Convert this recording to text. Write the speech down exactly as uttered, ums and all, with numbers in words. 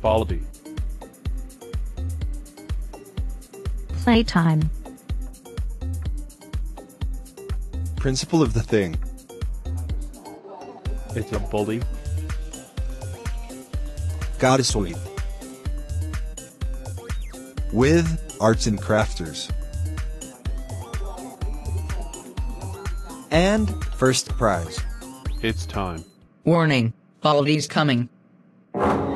Baldi. Playtime. Principle of the thing. It's a bully. Goddessoid. With arts and crafters. And first prize. It's time. Warning, Baldi's coming.